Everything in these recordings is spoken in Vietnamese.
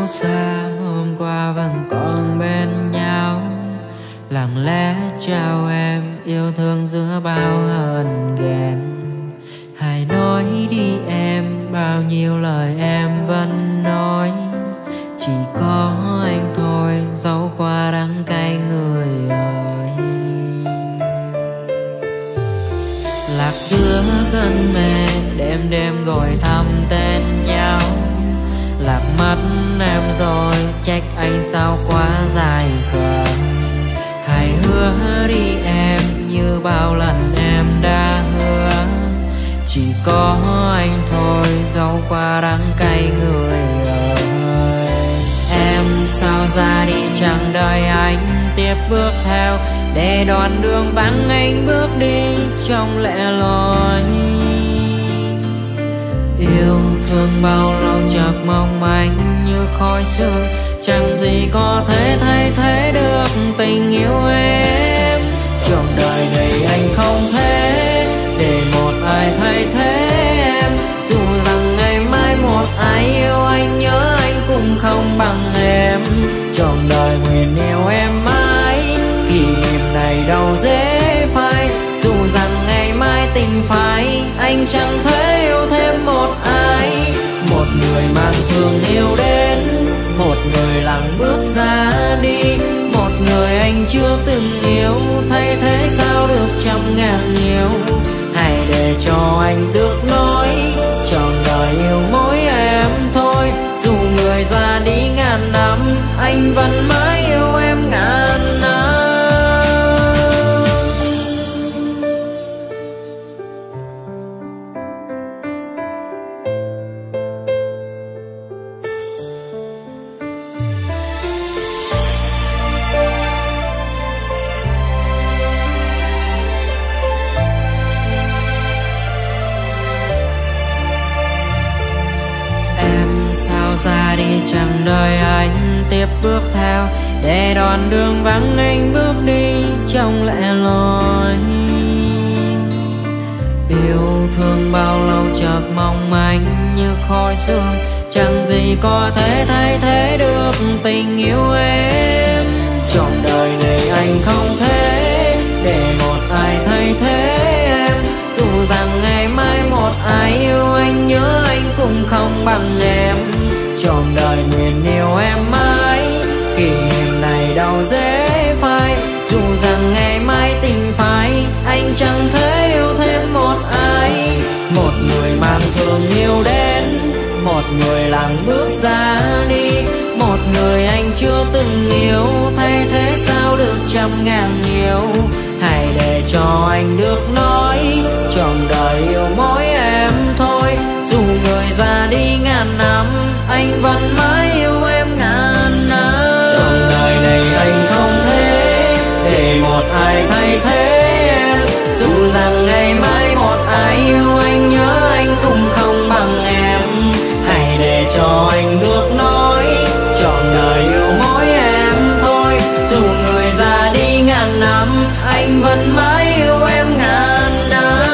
đâu xa, hôm qua vẫn còn bên nhau. Lặng lẽ chào em, yêu thương giữa bao hờn ghen. Hãy nói đi em, bao nhiêu lời em vẫn nói. Chỉ có anh thôi, dẫu qua đắng cay người ơi. Lạc giữa cơn mê, đêm đêm gọi thăm tên nhau. Lạc mắt em rồi, trách anh sao quá dài khờ. Hãy hứa đi em, như bao lần em đã hứa. Chỉ có anh thôi, dẫu qua đắng cay người ơi. Em sao ra đi chẳng đợi anh tiếp bước theo, để đoạn đường vắng anh bước đi trong lẻ loi. Yêu thương bao lâu chợt mong manh như khói sương, chẳng gì có thể thay thế được tình yêu em. Trong đời này anh không thể để một ai thay thế em. Dù rằng ngày mai một ai yêu anh, nhớ anh cũng không bằng em. Trong đời nguyện yêu em mãi, kỷ niệm này đâu dễ phai. Dù rằng ngày mai tình phai, anh chẳng thể yêu thêm một ai. Một người mang thương yêu đến, một người lặng bước ra đi. Một người anh chưa từng yêu, thay thế sao được trăm ngàn nhiều. Hãy để cho anh được nói, trọn đời yêu mỗi em thôi. Dù người ra đi ngàn năm, anh vẫn mãi yêu em ngàn năm. Ra đi chẳng đợi anh tiếp bước theo, để đoạn đường vắng anh bước đi trong lẻ loi. Yêu thương bao lâu chợt mong manh như khói sương, chẳng gì có thể thay thế được tình yêu em. Trong đời này anh không thể để một ai thay thế em. Dù rằng ngày mai một ai yêu anh, nhớ anh cũng không bằng em. Trong đời nguyện yêu em mãi, kỷ niệm này đâu dễ phai. Dù rằng ngày mai tình phai, anh chẳng thể yêu thêm một ai. Một người mang thương yêu đến, một người lặng bước ra đi. Một người anh chưa từng yêu, thay thế sao được trăm ngàn nhiều. Hãy để cho anh được nói, trong đời yêu mỗi em thôi. Dù người ra đi ngàn năm, anh vẫn mãi yêu em ngàn năm. Trong đời này anh không thể để một ai thay thế em. Dù rằng ngày mai một ai yêu anh, nhớ anh cũng không bằng em. Hãy để cho anh được nói, trọn đời yêu mỗi em thôi. Dù người ra đi ngàn năm, anh vẫn mãi yêu em ngàn năm.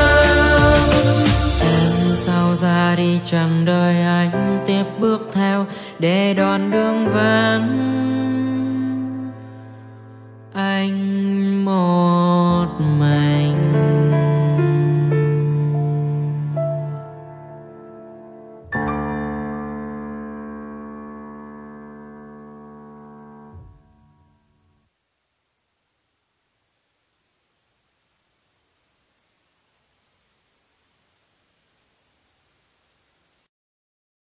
Em sao ra đi chẳng đợi anh tiếp bước theo, để đoạn đường vắng anh một mình.